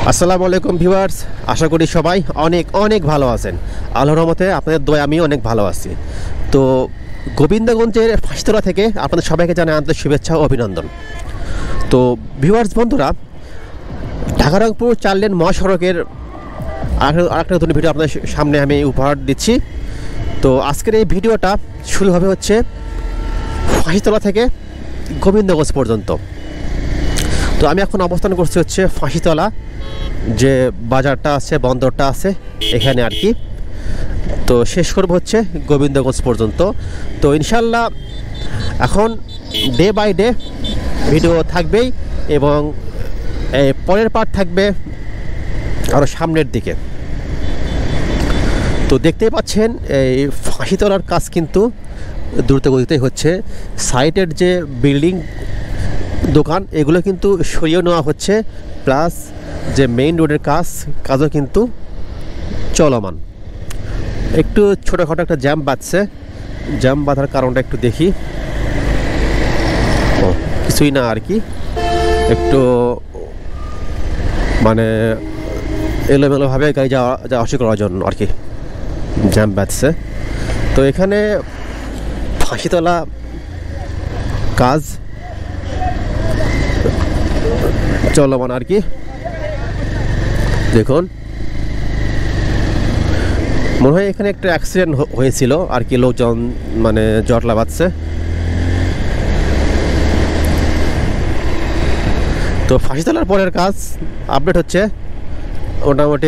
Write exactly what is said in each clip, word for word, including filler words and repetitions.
আসসালামু আলাইকুম ভিউয়ার্স, আশা করি সবাই অনেক অনেক ভালো আছেন। আল্লাহর রহমতে আপনাদের দোয়া আমি অনেক ভালো আছি। তো গোবিন্দগঞ্জের ফাঁসিতলা থেকে আপনাদের সবাইকে জানাই আন্তরিক শুভেচ্ছা ও অভিনন্দন। তো ভিউয়ার্স বন্ধুরা, ঢাকা রংপুর চার লেন মহাসড়কের আরেকটা নতুন ভিডিও আপনাদের সামনে আমি উপহার দিচ্ছি। তো আজকের এই ভিডিওটা শুরু হবে হচ্ছে ফাঁসিতলা থেকে গোবিন্দগঞ্জ পর্যন্ত। তো আমি এখন অবস্থান করছি হচ্ছে ফাঁসিতলা যে বাজারটা আছে, বন্দরটা আছে এখানে আর কি। তো শেষ করব হচ্ছে গোবিন্দগঞ্জ পর্যন্ত। তো ইনশাল্লাহ এখন ডে বাই ডে ভিডিও থাকবেই এবং পরের পার্ট থাকবে আরও সামনের দিকে। তো দেখতেই পাচ্ছেন এই ফাঁসিতলার কাজ কিন্তু দ্রুত গতিতেই হচ্ছে। সাইটের যে বিল্ডিং দোকান এগুলো কিন্তু সরিয়ে নেওয়া হচ্ছে, প্লাস যে মেইন রোডের কাজ কাজও কিন্তু চলমান। একটু ছোটোখাটো একটা জ্যাম বাঁধছে, জ্যাম বাঁধার কারণটা একটু দেখি। ও কিছুই না আর কি, একটু মানে এলোমেলোভাবে গাড়ি যাওয়া যাওয়া আসা করার জন্য আর কি জ্যাম বাঁধছে। তো এখানে ফাঁসিতলা কাজ চলমান আর কি। দেখুন, মনে হয় এখানে একটা অ্যাক্সিডেন্ট হয়েছিল আর কি, লোকজন মানে জটলা বাঁধছে। তো ফাঁসিতলার পরের কাজ আপডেট হচ্ছে মোটামুটি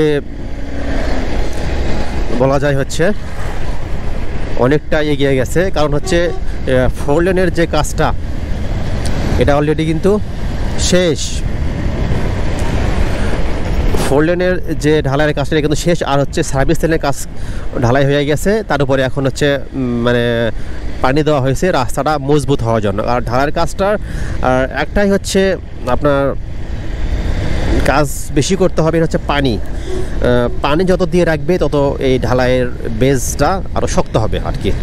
বলা যায় হচ্ছে অনেকটা এগিয়ে গেছে। কারণ হচ্ছে ফোর লেনের যে কাজটা এটা অলরেডি কিন্তু শেষ। ফোর লেনের যে ঢালাইয়ের কাজটা কিন্তু শেষ, আর হচ্ছে সার্ভিস লেনের কাজ ঢালাই হয়ে গেছে। তার উপরে এখন হচ্ছে মানে পানি দেওয়া হয়েছে রাস্তাটা মজবুত হওয়ার জন্য। আর ঢালাইয়ের কাজটার আর একটাই হচ্ছে আপনার কাজ বেশি করতে হবে, হচ্ছে পানি। পানি যত দিয়ে রাখবে তত এই ঢালাইয়ের বেসটা আরও শক্ত হবে আর কি।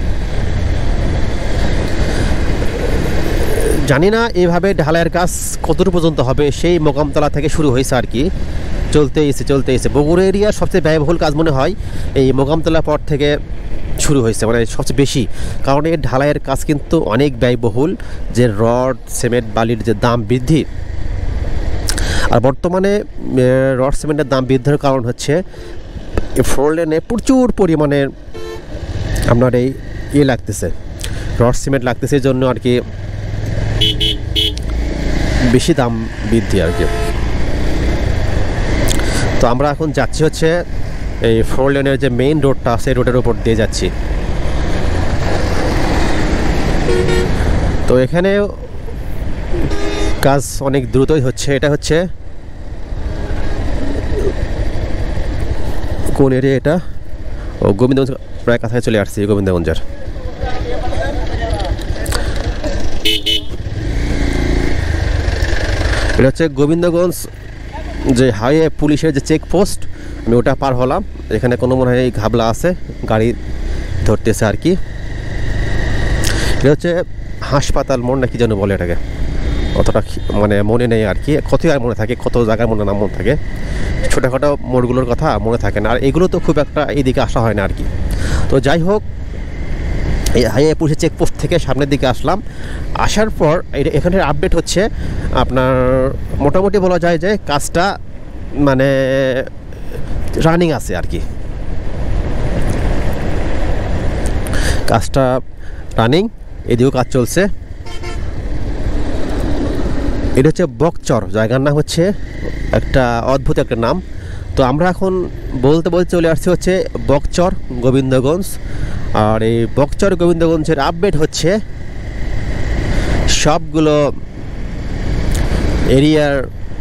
জানি না এভাবে ঢালাইয়ের কাজ কতটুকু পর্যন্ত হবে, সেই মোকামতলা থেকে শুরু হয়েছে আর কি, চলতে এসে চলতে এসে বগুড়া এরিয়ার সবচেয়ে ব্যয়বহুল কাজ মনে হয় এই মোকামতলা পর থেকে শুরু হয়েছে, মানে সবচেয়ে বেশি। কারণ এই ঢালাইয়ের কাজ কিন্তু অনেক ব্যয়বহুল, যে রড সিমেন্ট বালির যে দাম বৃদ্ধি। আর বর্তমানে রড সিমেন্টের দাম বৃদ্ধির কারণ হচ্ছে ফোর লেনে প্রচুর পরিমাণে আপনার এই ইয়ে লাগতেছে, রড সিমেন্ট লাগতেছে, জন্য আর কি বেশি দাম বৃদ্ধি আর কি। তো আমরা এখন যাচ্ছি হচ্ছে এই ফোর লেনের যে মেইন রোডটা আছে রোডের উপর দিয়ে যাচ্ছি। তো এখানে কাজ অনেক দ্রুতই হচ্ছে। এটা হচ্ছে কোন এরিয়া এটা? ও গোবিন্দগঞ্জ, প্রায় কাছাকাছি চলে আসছি গোবিন্দগঞ্জের। এটা হচ্ছে গোবিন্দগঞ্জ যে হাইওয়ে পুলিশের যে চেকপোস্ট, আমি ওটা পার হলাম। এখানে কোনো মনে হয় ঘাবলা আছে, গাড়ি ধরতেছে আর কি। এটা হচ্ছে হাসপাতাল মোড় না কি যেন বলে এটাকে, অতটা মানে মনে নেই আর কি। কত আর মনে থাকে, কত জায়গায় মনে নাম মনে থাকে, ছোটোখাটো মোড়গুলোর কথা মনে থাকে না। আর এগুলো তো খুব একটা এইদিকে আসা হয় না আর কি। তো যাই হোক, এই হাইওয়ে পুলিশের চেকপোস্ট থেকে সামনের দিকে আসলাম। আসার পর এখানের আপডেট হচ্ছে আপনার মোটামুটি বলা যায় যে কাজটা মানে রানিং আছে আর কি, কাজটা রানিং, এদিকেও কাজ চলছে। এটা হচ্ছে বকচর, জায়গার নাম হচ্ছে একটা অদ্ভুত একটা নাম। তো আমরা এখন বলতে বলতে চলে আসছি হচ্ছে বকচর গোবিন্দগঞ্জ। আর এই বকচর গোবিন্দগঞ্জের আপডেট হচ্ছে সবগুলো এরিয়ার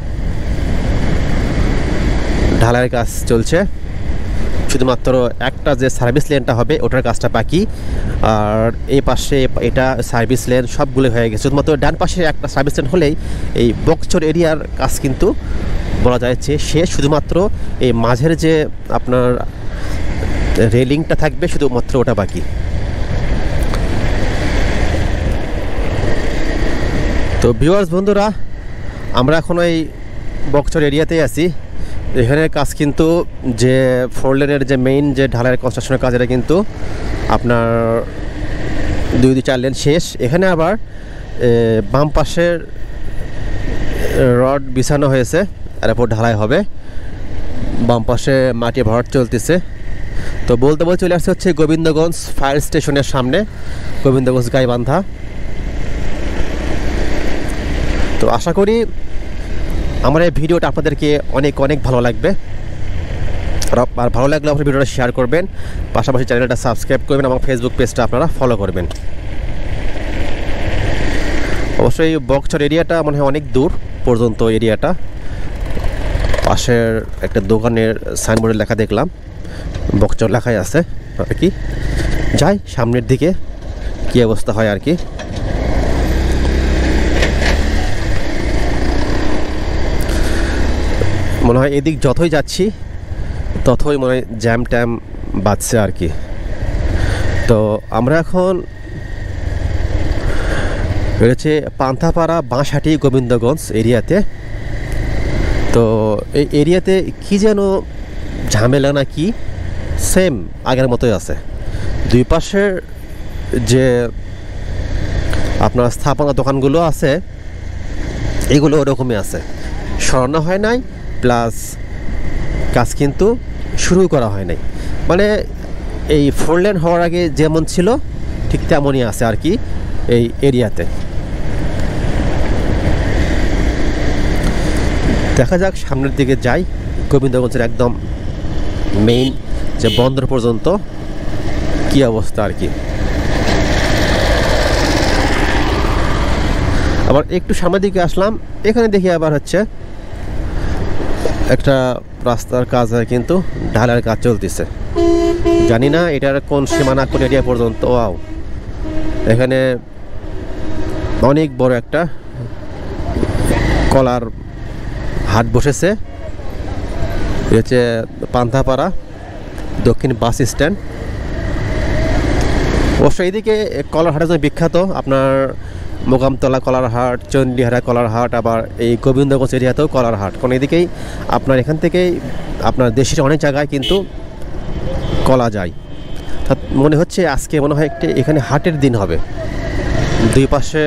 ঢালাইয়ের কাজ চলছে, শুধুমাত্র একটা যে সার্ভিস লেনটা হবে ওটার কাজটা বাকি। আর এই পাশে এটা সার্ভিস লেন সবগুলো হয়ে গেছে, শুধুমাত্র ডান পাশে একটা সার্ভিস লেন হলেই এই বকচর এরিয়ার কাজ কিন্তু বলা যাচ্ছে শেষ। শুধুমাত্র এই মাঝের যে আপনার রেলিংটা থাকবে শুধুমাত্র ওটা বাকি। তো ভিউয়ার্স বন্ধুরা, আমরা এখন ওই বকচর এরিয়াতেই আছি। এখানে কাজ কিন্তু যে ফোর লেনের যে মেইন যে ঢালাইয়ের কনস্ট্রাকশনের কাজ, এটা কিন্তু আপনার দুই দুই চার লেন শেষ। এখানে আবার বাম পাশের রড বিছানো হয়েছে, এরপর ঢালাই হবে। বাম পাশে মাটি ভরাট চলতেছে। তো বলতে বলতে চলে আসছে হচ্ছে গোবিন্দগঞ্জ ফায়ার স্টেশনের সামনে, গোবিন্দগঞ্জ গাইবান্ধা। তো আশা করি আমার এই ভিডিওটা আপনাদেরকে অনেক অনেক ভালো লাগবে। আর ভালো লাগলে আপনার ভিডিওটা শেয়ার করবেন, পাশাপাশি চ্যানেলটা সাবস্ক্রাইব করবেন এবং ফেসবুক পেজটা আপনারা ফলো করবেন। অবশ্যই বক্সচর এরিয়াটা মনে হয় অনেক দূর পর্যন্ত এরিয়াটা। পাশের একটা দোকানের সাইনবোর্ডে লেখা দেখলাম, বক্সচর লেখাই আছে আর কি। যাই সামনের দিকে কি অবস্থা হয় আর কি। মনে হয় এদিক যতই যাচ্ছি ততই মনে হয় জ্যাম ট্যাম বাজছে আর কি। তো আমরা এখন রয়েছে পান্থাপাড়া বাঁশহাটি গোবিন্দগঞ্জ এরিয়াতে। তো এই এরিয়াতে কি যেন ঝামেলা না কি, সেম আগের মতোই আছে। দুই পাশের যে আপনার স্থাপনা দোকানগুলো আছে এগুলো ওরকমই আছে, সরানো হয় নাই, প্লাস কাজ কিন্তু শুরু করা হয় নাই। মানে এই ফোর লেন হওয়ার আগে যেমন ছিল ঠিক তেমনই আছে আর কি এই এরিয়াতে। দেখা যাক সামনের দিকে যাই, গোবিন্দগঞ্জের একদম মেইন যে বন্দর পর্যন্ত কি অবস্থা আর কি। আবার একটু সামনের দিকে আসলাম, এখানে দেখি আবার হচ্ছে একটা রাস্তার কাজ হয়, কিন্তু ঢালার কাজ চলতেছে। জানি না এটার কোন সীমানা কোন এরিয়া পর্যন্ত। ওয়াও, এখানে অনেক বড় একটা কলার হাট বসেছে। হচ্ছে পান্থাপাড়া দক্ষিণ বাস স্ট্যান্ড। অবশ্য এইদিকে কলার হাটের জন্য বিখ্যাত, আপনার মোকামতলা কলার হাট, চণ্ডীহারা কলার হাট, আবার এই গোবিন্দগঞ্জ এরিয়াতেও কলার হাট। কারণ এদিকেই আপনার এখান থেকেই আপনার দেশের অনেক জায়গায় কিন্তু কলা যায়। মনে হচ্ছে আজকে মনে হয় একটি এখানে হাটের দিন হবে। দুই পাশে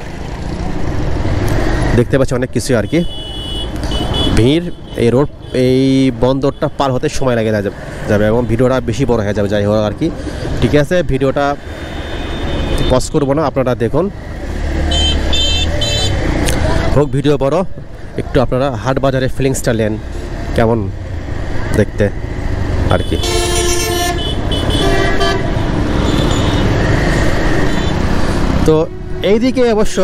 দেখতে পাচ্ছি অনেক কিছু আর কি, ভিড়। এই রোড এই বন্দরটা পার হতে সময় লাগে যাবে এবং ভিডিওটা বেশি বড় হয়ে যাবে, যাই হোক আর কি। ঠিক আছে, ভিডিওটা পজ করবো না, আপনারা দেখুন। হোক ভিডিও বড়, একটু আপনারা হাট বাজারের ফিলিংসটা নেন কেমন দেখতে আর কি। তো এইদিকে অবশ্য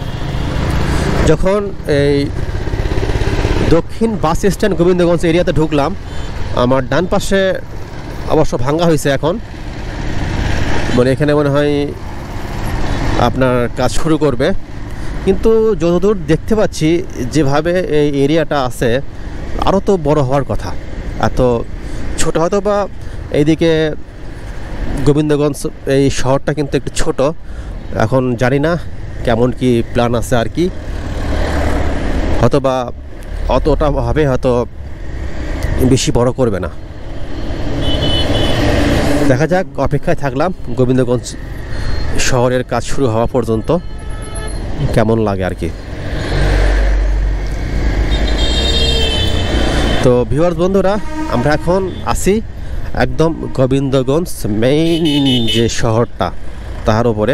যখন এই দক্ষিণ বাস স্ট্যান্ড গোবিন্দগঞ্জ এরিয়াতে ঢুকলাম, আমার ডান পাশে অবশ্য ভাঙ্গা হয়েছে এখন, মানে এখানে মনে হয় আপনার কাজ শুরু করবে। কিন্তু যতদূর দেখতে পাচ্ছি যেভাবে এই এরিয়াটা আছে আরও তো বড় হওয়ার কথা, এত ছোট হয়তো বা এইদিকে গোবিন্দগঞ্জ এই শহরটা কিন্তু একটু ছোট। এখন জানি না কেমন কি প্ল্যান আছে আর কি, হয়তো বা অতটা হবে, হয়তো বেশি বড় করবে না। দেখা যাক, অপেক্ষায় থাকলাম গোবিন্দগঞ্জ শহরের কাজ শুরু হওয়া পর্যন্ত কেমন লাগে আর কি। তো ভিউয়ার্স বন্ধুরা, আমরা এখন আছি একদম গোবিন্দগঞ্জ মেইন যে শহরটা তার উপরে।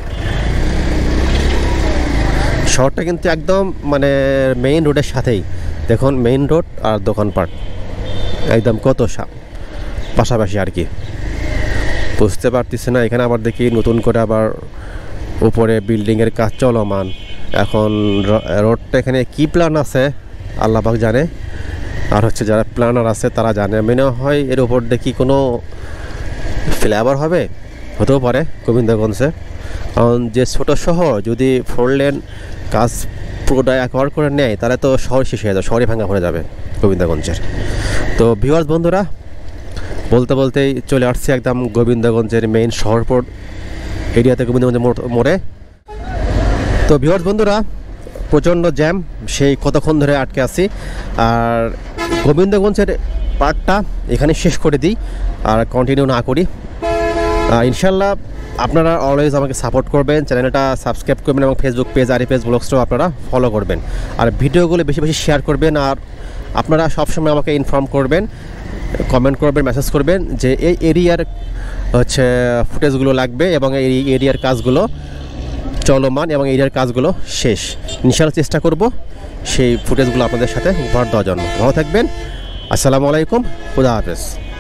শহরটা কিন্তু একদম মানে মেইন রোডের সাথেই, দেখুন মেইন রোড আর দোকানপাট একদম কত পাশাপাশি আর কি। বুঝতে পারতেছি না, এখানে আবার দেখি নতুন করে আবার উপরে বিল্ডিংয়ের কাজ চলমান। এখন রোডটা এখানে কি প্ল্যান আছে আল্লাহ পাক জানে, আর হচ্ছে যারা প্ল্যানার আছে তারা জানে। মনে হয় এর উপর দেখি কোনো ফ্লাইওভার হবে, হতেও পারে গোবিন্দগঞ্জে। কারণ যে ছোটো শহর যদি ফোর লেন কাজ পুরোটা একবার করে নেয় তাহলে তো শহর শেষ হয়ে যাবে, শহরে ভাঙা পড়ে যাবে গোবিন্দগঞ্জের। তো ভিউয়ার্স বন্ধুরা, বলতে বলতেই চলে আসছে একদম গোবিন্দগঞ্জের মেইন শহরপট এরিয়াতে, গোবিন্দগঞ্জের মোড়ে। তো ভিউয়ার্স বন্ধুরা, প্রচণ্ড জ্যাম, সেই কতক্ষণ ধরে আটকে আছি। আর গোবিন্দগঞ্জের পার্টটা এখানে শেষ করে দিই আর কন্টিনিউ না করি। ইনশাল্লাহ আপনারা অলওয়েজ আমাকে সাপোর্ট করবেন, চ্যানেলটা সাবস্ক্রাইব করবেন এবং ফেসবুক পেজ আর পেজ ব্লগসটাও আপনারা ফলো করবেন আর ভিডিওগুলো বেশি বেশি শেয়ার করবেন। আর আপনারা সবসময় আমাকে ইনফর্ম করবেন, কমেন্ট করবেন, মেসেজ করবেন যে এই এরিয়ার হচ্ছে ফুটেজগুলো লাগবে এবং এই এরিয়ার কাজগুলো চলমান এবং এরিয়ার কাজগুলো শেষ। ইনশাআল্লাহ চেষ্টা করব সেই ফুটেজগুলো আপনাদের সাথে উপহার দেওয়ার জন্য। ভালো থাকবেন। আসসালামু আলাইকুম, খুদা হাফেজ।